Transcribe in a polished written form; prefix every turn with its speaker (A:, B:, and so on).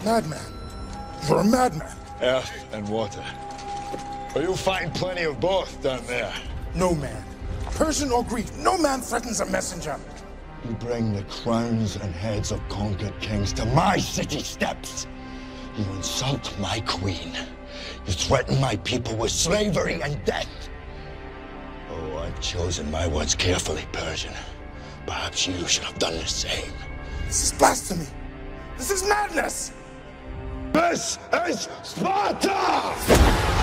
A: Madman. You're a madman.
B: Earth and water. But you'll find plenty of both down there.
A: No man. Persian or Greek, no man threatens a messenger.
B: You bring the crowns and heads of conquered kings to my city steps. You insult my queen. You threaten my people with slavery and death. Oh, I've chosen my words carefully, Persian. Perhaps you should have done the same.
A: This is blasphemy. This is madness.
B: This is Sparta!